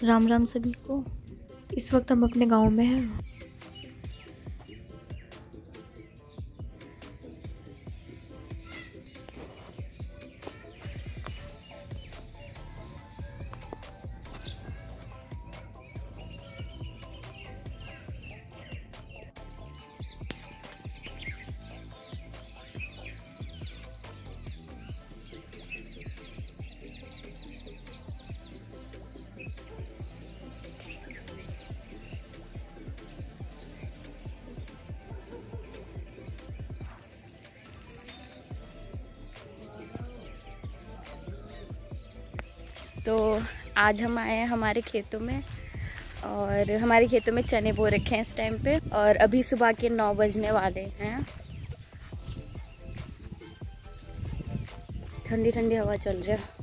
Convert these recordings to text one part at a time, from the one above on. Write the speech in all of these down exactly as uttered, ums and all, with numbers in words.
राम राम सभी को। इस वक्त हम अपने गांव में हैं। तो आज हम आए हैं हमारे खेतों में और हमारे खेतों में चने बो रखे हैं इस टाइम पे। और अभी सुबह के नौ बजने वाले हैं। ठंडी ठंडी हवा चल रही है।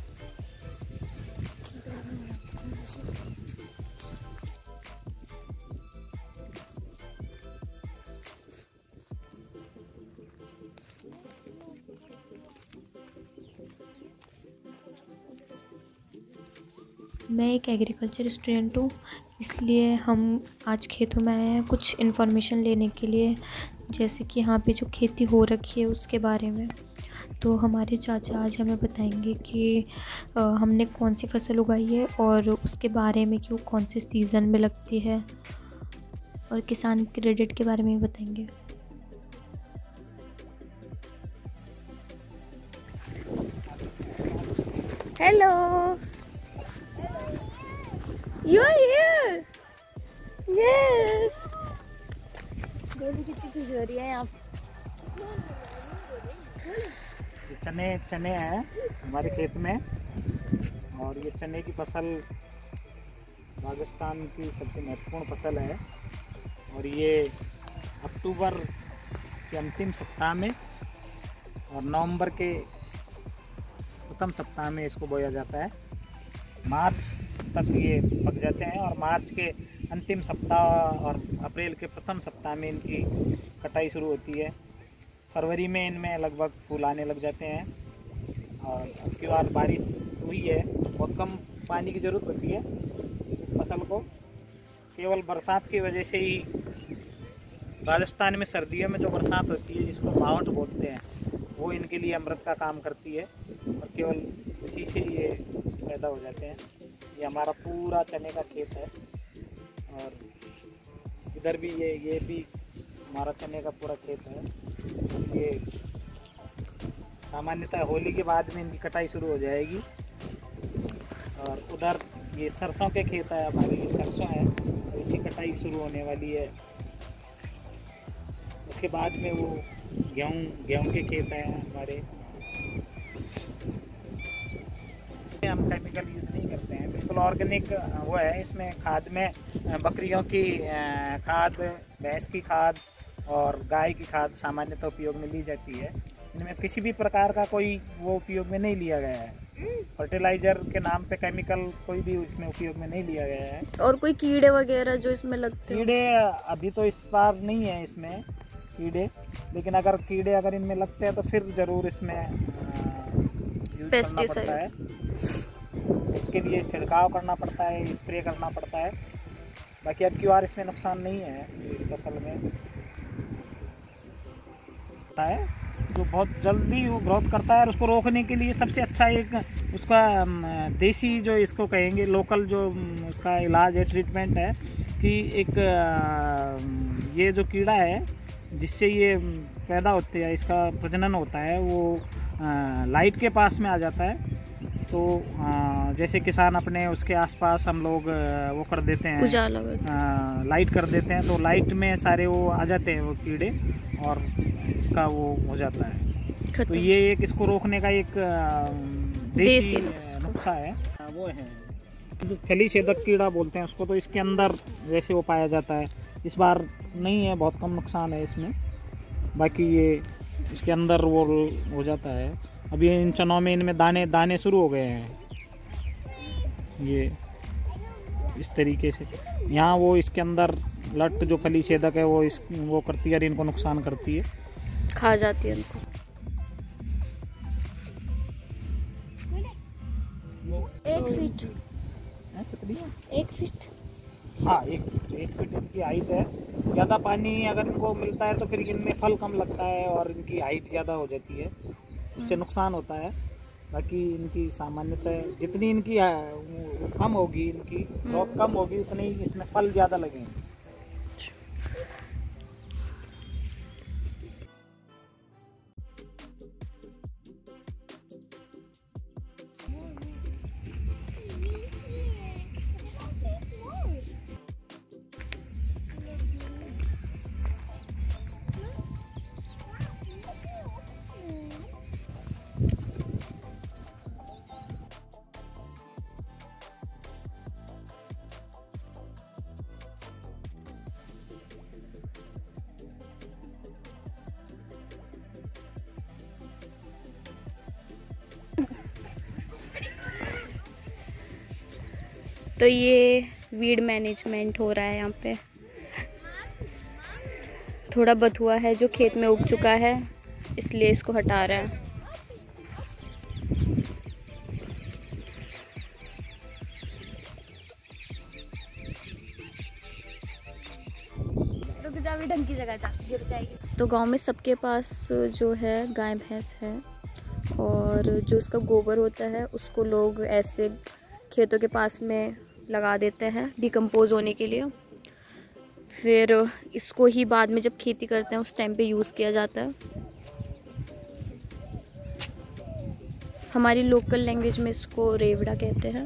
मैं एक एग्रीकल्चर स्टूडेंट हूँ, इसलिए हम आज खेतों में आए हैं कुछ इन्फॉर्मेशन लेने के लिए, जैसे कि यहाँ पे जो खेती हो रखी है उसके बारे में। तो हमारे चाचा आज हमें बताएंगे कि आ, हमने कौन सी फसल उगाई है और उसके बारे में कि वो कौन से सीज़न में लगती है, और किसान क्रेडिट के बारे में भी बताएंगे। Hello, you are here. Yes. गोभी कितनी खुश हो रही है यहाँ। चने चने हैं हमारे खेत में, और ये चने की फसल राजस्थान की सबसे महत्वपूर्ण फसल है। और ये अक्टूबर के अंतिम सप्ताह में और नवंबर के प्रथम सप्ताह में इसको बोया जाता है। मार्च तक ये पक जाते हैं और मार्च के अंतिम सप्ताह और अप्रैल के प्रथम सप्ताह में इनकी कटाई शुरू होती है। फरवरी में इनमें लगभग फूल आने लग जाते हैं। और अब की बार बारिश हुई है, बहुत कम पानी की ज़रूरत होती है इस फसल को। केवल बरसात की वजह से ही राजस्थान में सर्दियों में जो बरसात होती है, जिसको मावठ बोलते हैं, वो इनके लिए अमृत का काम करती है। और केवल उसी से ये पैदा हो जाते हैं। ये हमारा पूरा चने का खेत है, और इधर भी ये ये भी हमारा चने का पूरा खेत है। ये सामान्यतः होली के बाद में इनकी कटाई शुरू हो जाएगी। और उधर ये सरसों के खेत है, हमारे ये सरसों है, और इसकी कटाई शुरू होने वाली है। उसके बाद में वो गेहूँ गेहूँ के खेत हैं हमारे। हम केमिकल यूज़ नहीं करते हैं, बिल्कुल ऑर्गेनिक वो है। इसमें खाद में बकरियों की खाद, भैंस की खाद और गाय की खाद सामान्यतः उपयोग में ली जाती है। इनमें किसी भी प्रकार का कोई वो उपयोग में नहीं लिया गया है। फर्टिलाइज़र के नाम पे केमिकल कोई भी इसमें उपयोग में नहीं लिया गया है। और कोई कीड़े वगैरह जो इसमें लगते हैं? कीड़े अभी तो इस बार नहीं है इसमें कीड़े, लेकिन अगर कीड़े अगर इनमें लगते हैं तो फिर ज़रूर इसमें यूज करना पड़ता है। इसके लिए छिड़काव करना पड़ता है, स्प्रे करना पड़ता है। बाकी अब की बार इसमें नुकसान नहीं है इस फसल में है, जो बहुत जल्दी वो ग्रोथ करता है। और उसको रोकने के लिए सबसे अच्छा एक उसका देसी जो इसको कहेंगे लोकल जो उसका इलाज है, ट्रीटमेंट है, कि एक ये जो कीड़ा है जिससे ये पैदा होते हैं, इसका प्रजनन होता है, वो लाइट के पास में आ जाता है। तो जैसे किसान अपने उसके आसपास हम लोग वो कर देते हैं, उजाला लाइट कर देते हैं, तो लाइट में सारे वो आ जाते हैं वो कीड़े, और इसका वो हो जाता है। तो ये एक इसको रोकने का एक देसी नुस्खा है। वो है जो फली छेदक कीड़ा बोलते हैं उसको, तो इसके अंदर जैसे वो पाया जाता है। इस बार नहीं है, बहुत कम नुकसान है इसमें। बाकी ये इसके अंदर वो हो जाता है। अभी इन चनों में इनमें दाने दाने शुरू हो गए हैं, ये इस तरीके से। यहाँ वो इसके अंदर लट जो फली छेदक है वो इस वो करती है और इनको नुकसान करती है, खा जाती है इनको। एक फीट कितनी है? एक फीट। हाँ, एक फीट एक फीट इनकी हाइट है। ज़्यादा पानी अगर इनको मिलता है तो फिर इनमें फल कम लगता है और इनकी हाइट ज़्यादा हो जाती है, उससे नुकसान होता है। बाकी इनकी सामान्यतः जितनी इनकी आ, कम होगी, इनकी ग्रोथ कम होगी, उतने ही इसमें फल ज़्यादा लगेंगे। तो ये वीड मैनेजमेंट हो रहा है यहाँ पे। थोड़ा बथुआ है जो खेत में उग चुका है, इसलिए इसको हटा रहा है। रुक जा, भी ढंग की जगह जा, गिर जाएगी। तो गांव में सबके पास जो है गाय भैंस है, और जो उसका गोबर होता है उसको लोग ऐसे खेतों के पास में लगा देते हैं डिकम्पोज होने के लिए। फिर इसको ही बाद में जब खेती करते हैं उस टाइम पे यूज़ किया जाता है। हमारी लोकल लैंग्वेज में इसको रेवड़ा कहते हैं।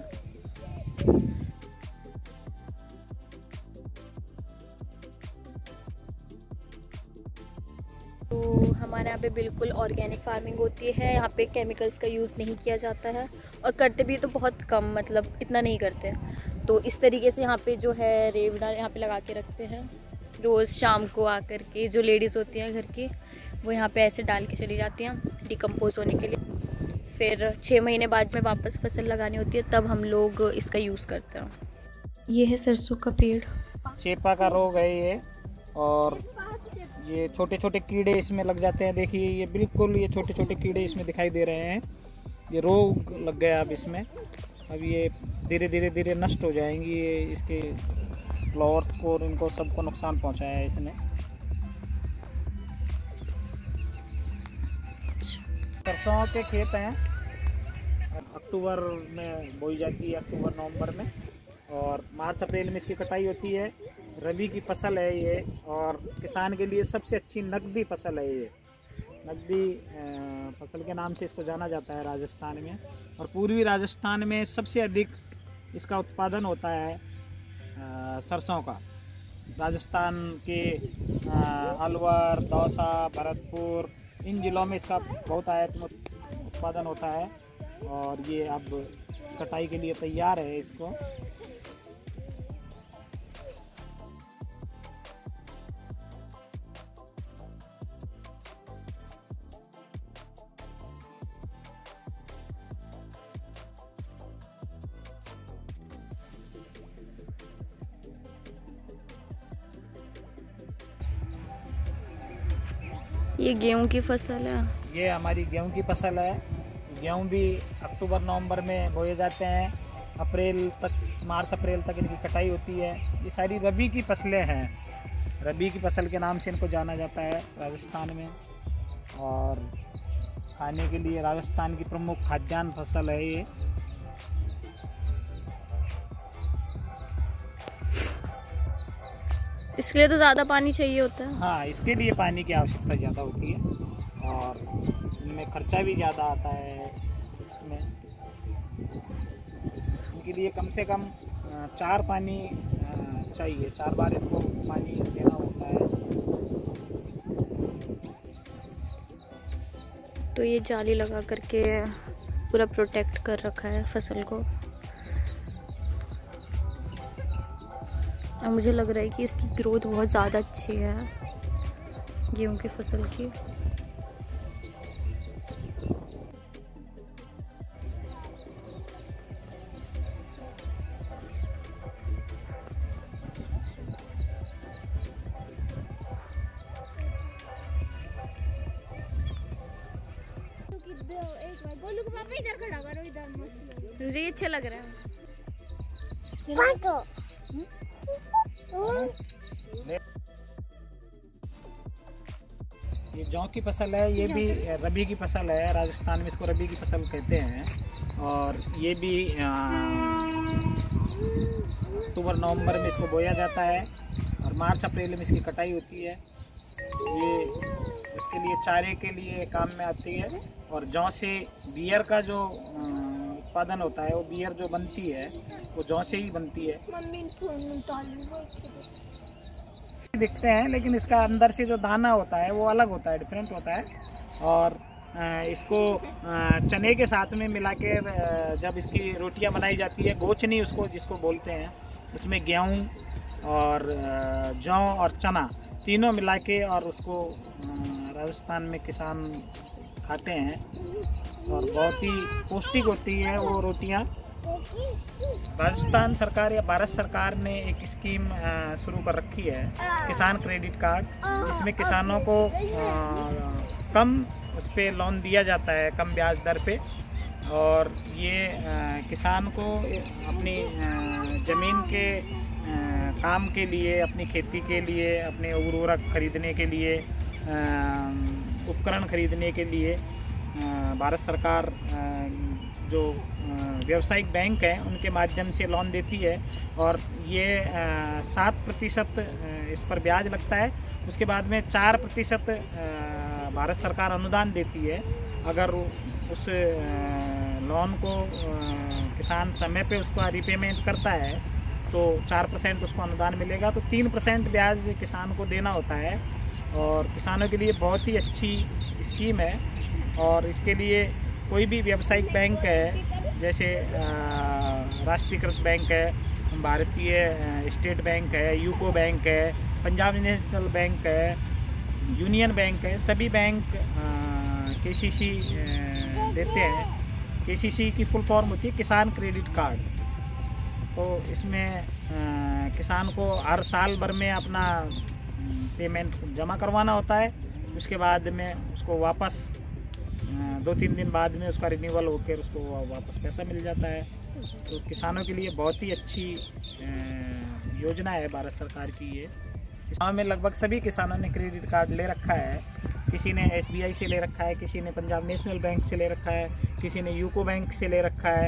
तो हमारे यहाँ पे बिल्कुल ऑर्गेनिक फार्मिंग होती है। यहाँ पे केमिकल्स का यूज़ नहीं किया जाता है, और करते भी तो बहुत कम, मतलब इतना नहीं करते। तो इस तरीके से यहाँ पे जो है रेवड़ा यहाँ पे लगा के रखते हैं। रोज़ शाम को आकर के जो लेडीज़ होती हैं घर की, वो यहाँ पे ऐसे डाल के चली जाती हैं डिकम्पोज होने के लिए। फिर छः महीने बाद में वापस फसल लगानी होती है, तब हम लोग इसका यूज़ करते हैं। ये है सरसों का पेड़। चेपा का रोग है ये, और ये छोटे छोटे कीड़े इसमें लग जाते हैं। देखिए ये बिल्कुल ये छोटे छोटे कीड़े इसमें दिखाई दे रहे हैं। ये रोग लग गया अब इसमें। अब ये धीरे धीरे धीरे नष्ट हो जाएंगी। ये इसके फ्लावर्स को और इनको सबको नुकसान पहुंचाया है इसने। सरसों के खेत हैं, अक्टूबर में बोई जाती है, अक्टूबर नवंबर में, और मार्च अप्रैल में इसकी कटाई होती है। रबी की फसल है ये, और किसान के लिए सबसे अच्छी नकदी फसल है ये। नकदी फसल के नाम से इसको जाना जाता है राजस्थान में, और पूर्वी राजस्थान में सबसे अधिक इसका उत्पादन होता है सरसों का। राजस्थान के अलवर, दौसा, भरतपुर, इन जिलों में इसका बहुत आयत उत्पादन होता है, और ये अब कटाई के लिए तैयार है इसको। ये गेहूं की फसल है। ये हमारी गेहूं की फसल है। गेहूं भी अक्टूबर नवंबर में बोए जाते हैं, अप्रैल तक, मार्च अप्रैल तक इनकी कटाई होती है। ये सारी रबी की फसलें हैं। रबी की फसल के नाम से इनको जाना जाता है राजस्थान में, और खाने के लिए राजस्थान की प्रमुख खाद्यान्न फसल है ये। इसके लिए तो ज़्यादा पानी चाहिए होता है। हाँ, इसके लिए पानी की आवश्यकता ज़्यादा होती है, और इनमें खर्चा भी ज़्यादा आता है। इसमें इनके लिए कम से कम चार पानी चाहिए, चार बार इनको पानी देना होता है। तो ये जाली लगा करके पूरा प्रोटेक्ट कर रखा है फसल को। और मुझे लग रहा है कि इसकी ग्रोथ बहुत ज़्यादा अच्छी है गेहूं की फसल की। एक बार गोलू को पापा इधर खड़ा करो, इधर मस्त मुझे ये अच्छा लग रहा है। ये जौ की फसल है, ये भी रबी की फसल है। राजस्थान में इसको रबी की फसल कहते हैं। और ये भी अक्टूबर नवंबर में इसको बोया जाता है और मार्च अप्रैल में इसकी कटाई होती है। ये उसके लिए चारे के लिए काम में आती है। और जौ से बियर का जो उत्पादन होता है, वो बियर जो बनती है वो जौ से ही बनती है। दिखते हैं लेकिन इसका अंदर से जो दाना होता है वो अलग होता है, डिफरेंट होता है। और इसको चने के साथ में मिला के जब इसकी रोटियां बनाई जाती है, गोचनी उसको जिसको बोलते हैं, उसमें गेहूँ और जौ और चना तीनों मिला के और उसको राजस्थान में किसान खाते हैं और बहुत ही पौष्टिक होती है वो रोटियां। राजस्थान सरकार या भारत सरकार ने एक स्कीम शुरू कर रखी है, किसान क्रेडिट कार्ड, जिसमें किसानों को कम उस पर लोन दिया जाता है, कम ब्याज दर पे। और ये किसान को अपनी ज़मीन के काम के लिए, अपनी खेती के लिए, अपने उर्वरक खरीदने के लिए, उपकरण खरीदने के लिए भारत सरकार जो व्यावसायिक बैंक है उनके माध्यम से लोन देती है। और ये सात प्रतिशत इस पर ब्याज लगता है। उसके बाद में चार प्रतिशत भारत सरकार अनुदान देती है। अगर उस लोन को किसान समय पे उसका रिपेमेंट करता है तो चार परसेंट उसको अनुदान मिलेगा। तो तीन परसेंट ब्याज किसान को देना होता है और किसानों के लिए बहुत ही अच्छी स्कीम है। और इसके लिए कोई भी व्यावसायिक बैंक है, जैसे राष्ट्रीयकृत बैंक है, भारतीय स्टेट बैंक है, यूको बैंक है, पंजाब नेशनल बैंक है, यूनियन बैंक है, सभी बैंक केसीसी देते हैं। केसीसी की फुल फॉर्म होती है किसान क्रेडिट कार्ड। तो इसमें आ, किसान को हर साल भर में अपना पेमेंट जमा करवाना होता है। उसके बाद में उसको वापस दो तीन दिन बाद में उसका रिन्यूअल होकर उसको वापस पैसा मिल जाता है। तो किसानों के लिए बहुत ही अच्छी योजना है भारत सरकार की ये। गाँव में लगभग सभी किसानों ने क्रेडिट कार्ड ले रखा है। किसी ने एस बी आई से ले रखा है, किसी ने पंजाब नेशनल बैंक से ले रखा है, किसी ने यूको बैंक से ले रखा है।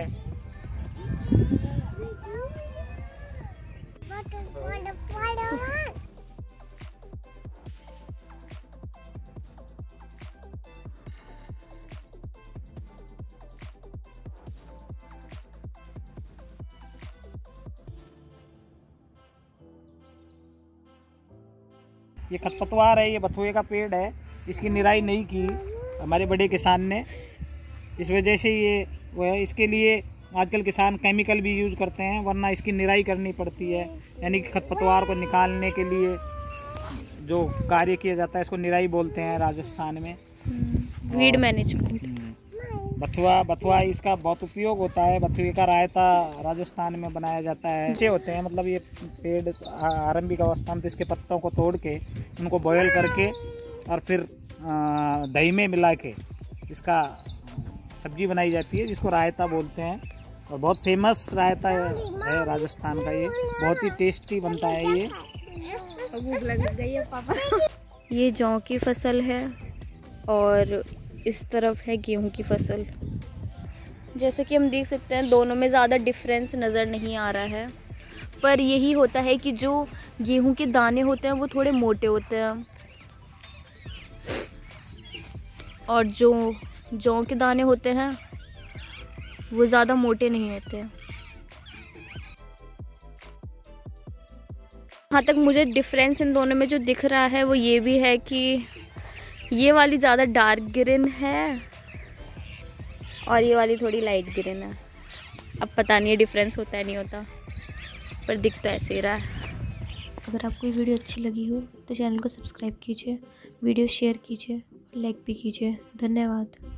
ये खरपतवार है, ये बथुए का पेड़ है। इसकी निराई नहीं की हमारे बड़े किसान ने, इस वजह से ये वो है। इसके लिए आजकल किसान केमिकल भी यूज़ करते हैं, वरना इसकी निराई करनी पड़ती है। यानी कि खरपतवार को निकालने के लिए जो कार्य किया जाता है इसको निराई बोलते हैं राजस्थान में, वीड मैनेजमेंट। बथुआ बथुआ इसका बहुत उपयोग होता है। बथुए का रायता राजस्थान में बनाया जाता है। अच्छे होते हैं, मतलब ये पेड़ आरंभिक अवस्था में तो इसके पत्तों को तोड़ के उनको बॉयल करके और फिर दही में मिला के इसका सब्जी बनाई जाती है, जिसको रायता बोलते हैं। और बहुत फेमस रायता है राजस्थान का, ये बहुत ही टेस्टी बनता है। ये भूख लग गई है पापा। ये जौ की फसल है और इस तरफ है गेहूं की फसल। जैसे कि हम देख सकते हैं दोनों में ज़्यादा डिफरेंस नज़र नहीं आ रहा है, पर यही होता है कि जो गेहूं के दाने होते हैं वो थोड़े मोटे होते हैं और जो जौ के दाने होते हैं वो ज़्यादा मोटे नहीं होते हैं। जहाँ तक मुझे डिफरेंस इन दोनों में जो दिख रहा है वो ये भी है कि ये वाली ज़्यादा डार्क ग्रीन है और ये वाली थोड़ी लाइट ग्रीन है। अब पता नहीं है डिफरेंस होता है नहीं होता, पर दिख तो ऐसे ही रहा है। अगर आपको ये वीडियो अच्छी लगी हो तो चैनल को सब्सक्राइब कीजिए, वीडियो शेयर कीजिए और लाइक भी कीजिए। धन्यवाद।